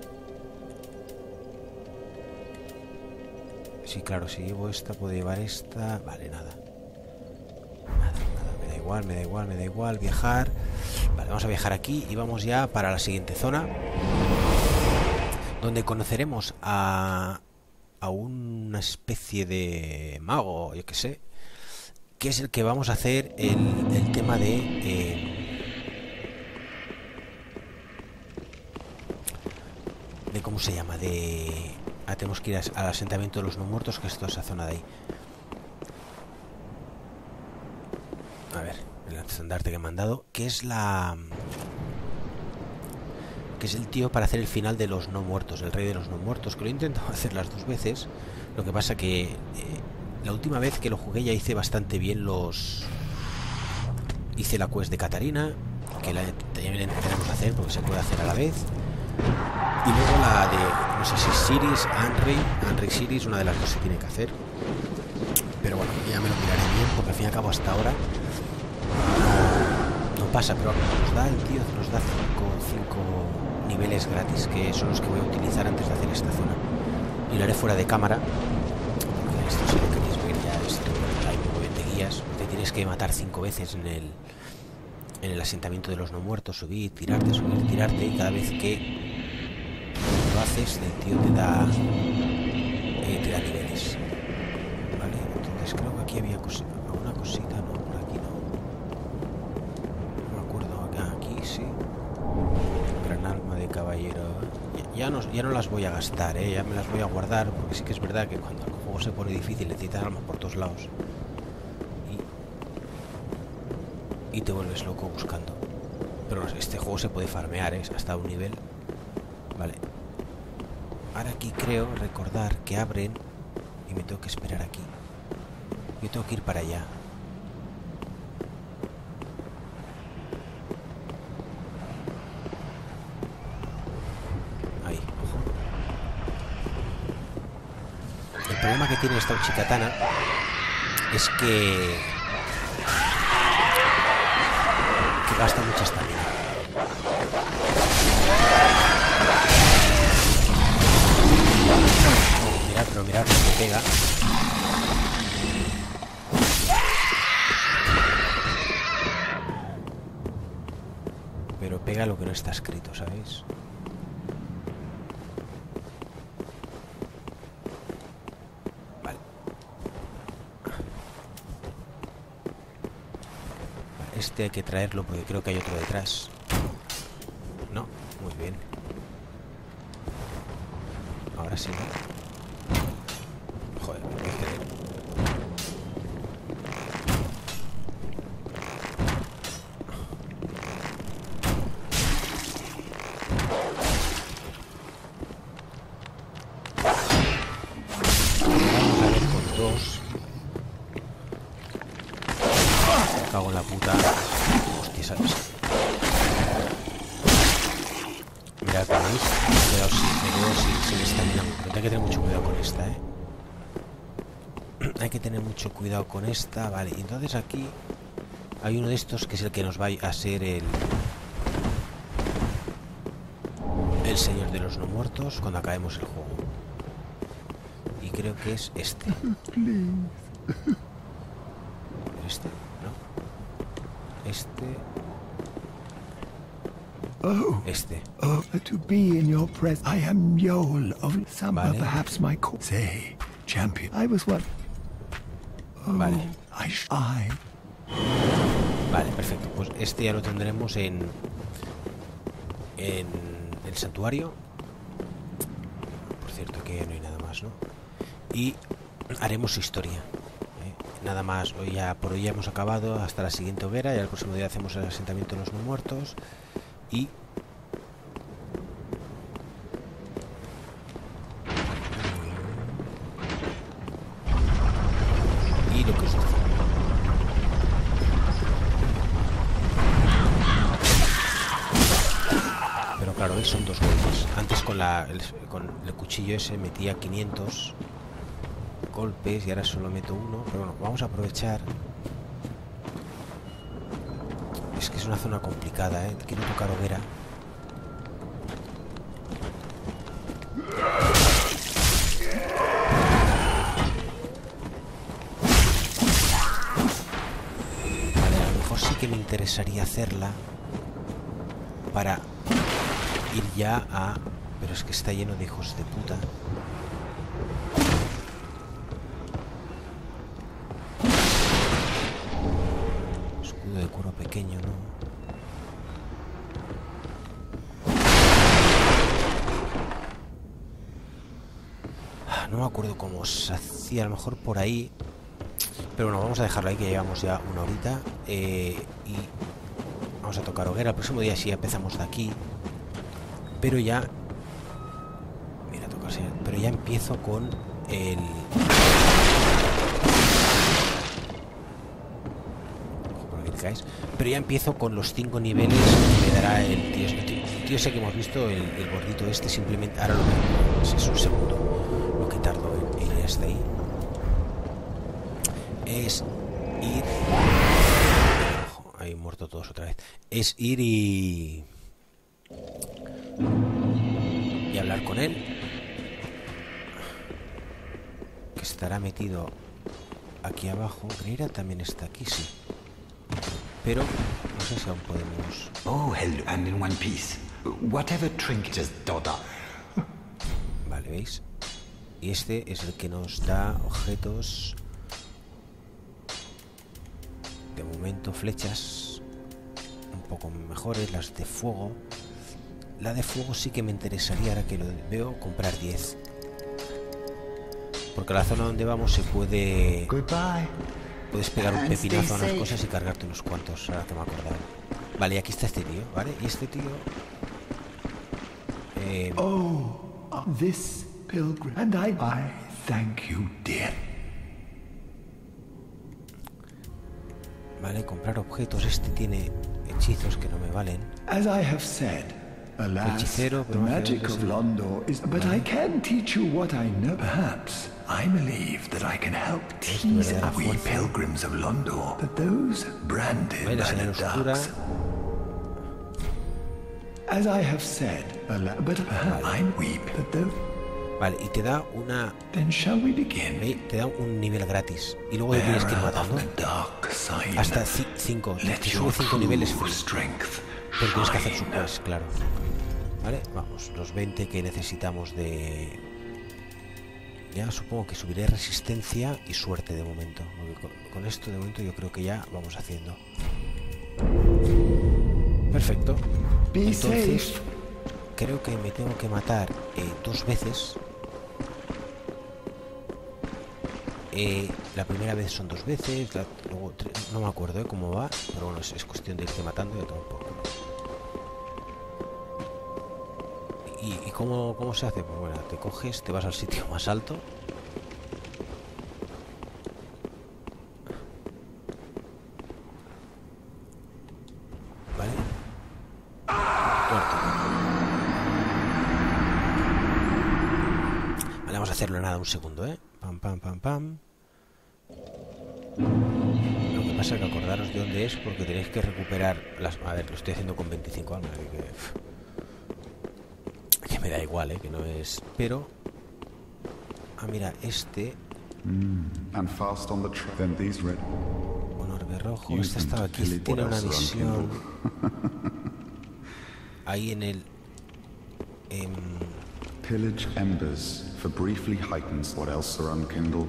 Sí, claro, si llevo esta puedo llevar esta. Vale, nada. Nada, nada, me da igual, me da igual, me da igual. Viajar. Vale, vamos a viajar aquí y vamos ya para la siguiente zona, donde conoceremos a, a una especie de mago, yo que sé, que es el que vamos a hacer el, el tema de... Eh, de ¿cómo se llama? De... Ah, tenemos que ir al asentamiento de los no muertos, que es toda esa zona de ahí. A ver, el estandarte que me han dado, que es la... que es el tío para hacer el final de los no muertos, el rey de los no muertos, que lo he intentado hacer las dos veces. Lo que pasa que eh, la última vez que lo jugué ya hice bastante bien los... Hice la quest de Katarina, que la también tenemos que hacer porque se puede hacer a la vez. Y luego la de, no sé si Siris, Anri, Anri Siris, una de las dos se tiene que hacer. Pero bueno, ya me lo miraré bien, porque al fin y al cabo hasta ahora no, no pasa, pero nos da el tío, nos da cinco niveles gratis, que son los que voy a utilizar antes de hacer esta zona. Y lo haré fuera de cámara, porque esto si lo queréis ver ya esto, hay un montón de guías. Te tienes que matar cinco veces en el en el asentamiento de los no muertos, subir, tirarte, subir, tirarte, y cada vez que lo haces, el tío te da eh, te da niveles. Vale, entonces creo que aquí había cosi alguna cosita, no, por aquí no. No me acuerdo, acá, aquí sí. Gran alma de caballero. Ya, ya, no, ya no las voy a gastar, eh, ya me las voy a guardar, porque sí que es verdad que cuando el juego se pone difícil necesitas almas por todos lados. Y te vuelves loco buscando. Pero este juego se puede farmear, ¿eh? Hasta un nivel. Vale. Ahora aquí creo recordar que abren y me tengo que esperar aquí. Yo tengo que ir para allá. Ahí, ojo. El problema que tiene esta Uchigatana es que... que gasta mucha estamina. Mirad, pero mirad lo que pega. Pero pega lo que no está escrito, ¿sabéis? Vale. Este hay que traerlo porque creo que hay otro detrás. No, muy bien. Ahora sí, ¿no? Joder, me voy a creer. Vamos a ver con dos. Me cago en la puta. Hostia, ¿sabes? Mirad, ¿veis? Cuidado, sí, me quedo sin, sin estamina. Pero hay que tener mucho cuidado con esta, ¿eh? Hay que tener mucho cuidado con esta. Vale, y entonces aquí hay uno de estos que es el que nos va a ser el... el señor de los no muertos cuando acabemos el juego. Y creo que es este. Este, ¿no? Este... Oh, Este. oh, to be in your presence. I am Yol of Samba, Vale. perhaps my co- say, champion. I was what? Oh, Vale. I, sh- I. Vale, perfecto. Pues este ya lo tendremos en... en el santuario. Por cierto que no hay nada más, ¿no? Y haremos historia, ¿eh? Nada más. Hoy ya, por hoy ya hemos acabado. Hasta la siguiente hoguera. Y el próximo día hacemos el asentamiento de los no muertos. Y... y lo que os digo. Pero claro, ¿ves? Son dos golpes. Antes con, la, el, con el cuchillo ese metía quinientos golpes y ahora solo meto uno. Pero bueno, vamos a aprovechar. Es que es una zona complicada, ¿eh? Quiero tocar hoguera. Vale, a lo mejor sí que me interesaría hacerla para ir ya a... pero es que está lleno de hijos de puta. Escudo de cuero pequeño, ¿no? No me acuerdo cómo se hacía, a lo mejor por ahí. Pero bueno, vamos a dejarlo ahí, que llevamos ya una horita. Eh, y vamos a tocar hoguera. El próximo día sí empezamos de aquí. Pero ya... mira, tocarse. Pero ya empiezo con el... ojo, por aquí caes. Pero ya empiezo con los cinco niveles que me dará el tío. El tío, el tío ese que hemos visto, el, el gordito este, simplemente... ahora lo veo. Es un segundo lo que tardo en ir hasta ahí. Es ir... ojo, ahí muerto todos otra vez. Es ir y... y hablar con él, que estará metido aquí abajo. Greira también está aquí, sí, pero no sé si aún podemos... Oh, hello, and in one piece. Whatever trinket is Doda. Vale, ¿veis? Y este es el que nos da objetos. De momento flechas un poco mejores, las de fuego. La de fuego sí que me interesaría, ahora que lo veo, comprar diez. Porque la zona donde vamos se puede... Goodbye. puedes pegar un pepinazo a unas cosas y cargarte unos cuantos, ahora que me he acordado. Vale, y aquí está este tío, ¿vale? Y este tío... Eh, Oh, this pilgrim, and I, I thank you, dear. Vale, comprar objetos. Este tiene hechizos que no me valen. As I have said, alas, Hechicero, the pero más magic creo of que sí. Londo is... But I can teach you what I know. Perhaps I believe that I can help tease verdadera we fuerza. pilgrims of Londo, that those branded Vale, by the señal oscura. darks. As I have said, alas, but I weep that those... Vale, y te da una... Then shall we begin? ¿ve? Te da un nivel gratis. Y luego le tienes que ir Bearer of matando. the dark side, Hasta cinco. let Te your sube cinco niveles. true strength Pero tienes que hacer su shine. quest, claro. Vale, vamos. Los veinte que necesitamos de... Ya supongo que subiré resistencia y suerte de momento. Porque con, con esto de momento yo creo que ya vamos haciendo. Perfecto. Be Entonces, safe. creo que me tengo que matar eh, dos veces. Eh, la primera vez son dos veces, la, luego tre- no me acuerdo eh, cómo va, pero bueno, es, es cuestión de irte matando y a todo un poco. ¿Y, y cómo, cómo se hace? Pues bueno, te coges, te vas al sitio más alto. Vale. Muerto. Vale, vamos a hacerlo en nada, un segundo, ¿eh? Pam, pam, pam, pam. Lo que pasa es que acordaros de dónde es porque tenéis que recuperar las... A ver, lo estoy haciendo con veinticinco almas, así que... Que me da igual, ¿eh? Que no es... Pero... Ah, mira, este... And fast on the track. Then these red Un orbe rojo. Use Este them estaba to aquí. pillage Tiene what una else are misión... Ahí en el... em, pillage embers for briefly heightens what else are unkindled.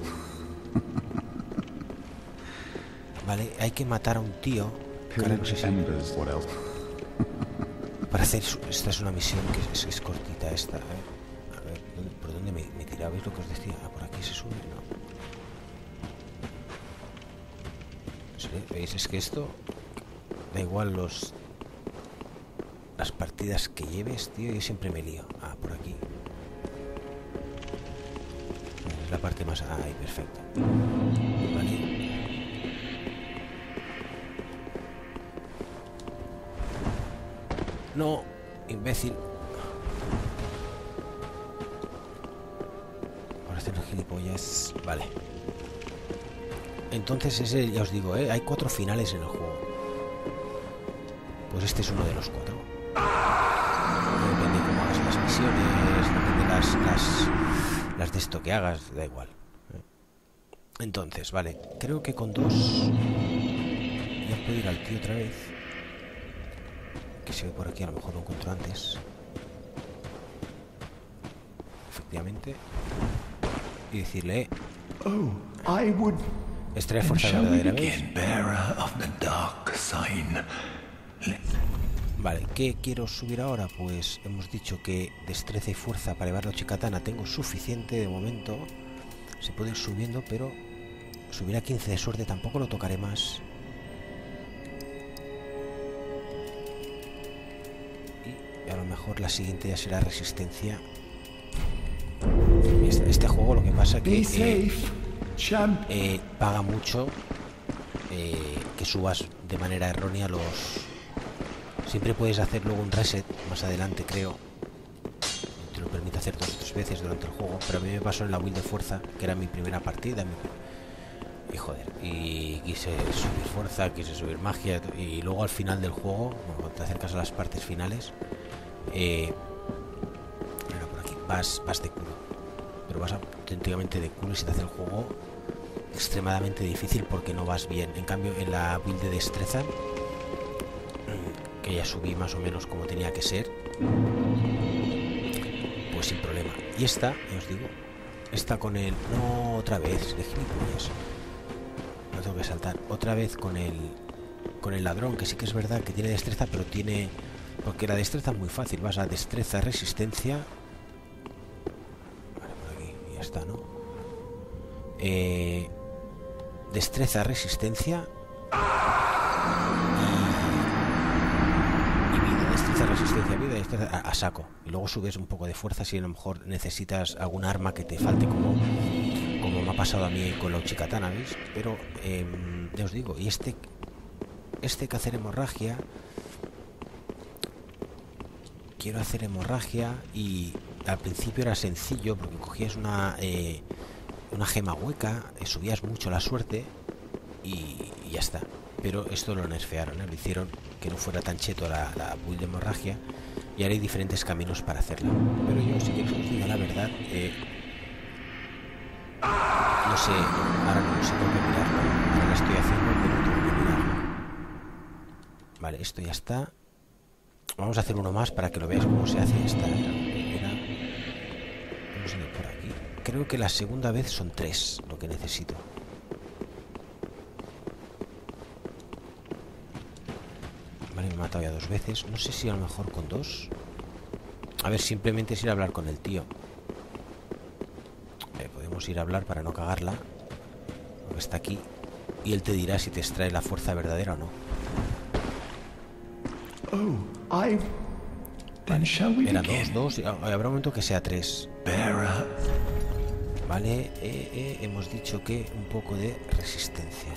Vale, hay que matar a un tío. Que ahora no sé Pillage si- embers what else. Para hacer su- esta es una misión que es, es cortita esta, ¿eh? A ver, ¿dónde- ¿por dónde me, me tirabais lo que os decía? Ah, por aquí se sube, no. ¿Sí? ¿Veis? Es que esto da igual los las partidas que lleves, tío, yo siempre me lío. Ah, por aquí. Es la parte más... Ah, ahí, perfecto. Vale. No, imbécil. Ahora hacen los gilipollas. Vale. Entonces ese, ya os digo, ¿eh? Hay cuatro finales en el juego. Pues este es uno de los cuatro. No depende de cómo hagas las misiones, depende de las, las, las de esto que hagas, da igual. ¿eh? Entonces, vale, creo que con dos ya puedo ir al tío otra vez. Que se ve por aquí, a lo mejor lo encuentro antes. Efectivamente. Y decirle, eh, Oh, I would... extrae Then fuerza shall we verdadera, ¿ves? begin, bearer of the dark sign? Vale, ¿qué quiero subir ahora? Pues hemos dicho que destreza y fuerza para llevar la chicatana tengo suficiente de momento. Se puede ir subiendo, pero subir a quince de suerte tampoco lo tocaré más. Y a lo mejor la siguiente ya será resistencia. Este, este juego lo que pasa que Be eh, safe, champ. eh, paga mucho eh, que subas de manera errónea los... Siempre puedes hacer luego un reset más adelante, creo. Te lo permite hacer dos o tres veces durante el juego. Pero a mí me pasó en la build de fuerza, que era mi primera partida. Mi... Y joder, y quise subir fuerza, quise subir magia. Y luego al final del juego, bueno, cuando te acercas a las partes finales, eh, mira, por aquí, vas, vas de culo. Pero vas auténticamente de culo y se te hace el juego extremadamente difícil porque no vas bien. En cambio, en la build de destreza, que ya subí más o menos como tenía que ser, pues sin problema. Y esta, ya os digo, esta con el... No, otra vez, de gilipollas. No tengo que saltar. Otra vez con el... Con el ladrón, que sí que es verdad que tiene destreza, pero tiene... Porque la destreza es muy fácil. Vas a destreza, resistencia... Vale, por aquí, y ya está, ¿no? Eh... Destreza, resistencia... Y vida, destreza, Esta es resistencia a vida y esta es a, a saco. Y luego subes un poco de fuerza si a lo mejor necesitas algún arma que te falte, como, como me ha pasado a mí con la Uchikatana, ¿veis? Pero eh, ya os digo, y este, este que hacer hemorragia, quiero hacer hemorragia y al principio era sencillo porque cogías una, eh, una gema hueca, eh, subías mucho la suerte y, y ya está. Pero esto lo nerfearon, ¿eh? Lo hicieron que no fuera tan cheto la, la build de hemorragia y ahora hay diferentes caminos para hacerla. Pero yo, si queréis que os diga la verdad, eh, no sé, ahora no sé por qué mirarlo, ahora la estoy haciendo, pero no tengo que mirarlo. Vale, esto ya está. Vamos a hacer uno más para que lo veáis cómo se hace esta. Era, vamos a ir por aquí. Creo que la segunda vez son tres lo que necesito. Vale, me he matado ya dos veces. No sé si a lo mejor con dos. A ver, simplemente es ir a hablar con el tío. Eh, podemos ir a hablar para no cagarla. Porque está aquí. Y él te dirá si te extrae la fuerza verdadera o no. Oh, I... Then shall we Era begin? dos, dos. Habrá un momento que sea tres. Bearer. Vale, eh, eh, hemos dicho que un poco de resistencia.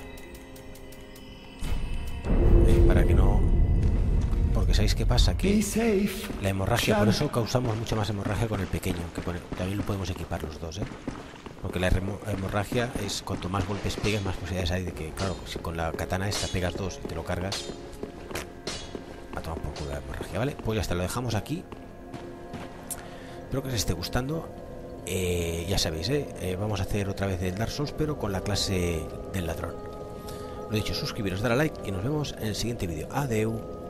Eh, para que no... Porque ¿sabéis qué pasa? Be Que safe. la hemorragia, Shall- por eso causamos mucho más hemorragia con el pequeño, que con el- también lo podemos equipar los dos, ¿eh? Porque la hemo- hemorragia es cuanto más golpes pegues, más posibilidades hay de que, claro, si con la katana esta pegas dos y te lo cargas, a tomar por culo la hemorragia, ¿vale? Pues ya está, lo dejamos aquí. Espero que os esté gustando. Eh, ya sabéis, ¿eh? Eh, vamos a hacer otra vez el Dark Souls, pero con la clase del ladrón. Lo dicho, suscribiros, dar a like y nos vemos en el siguiente vídeo. Adeu.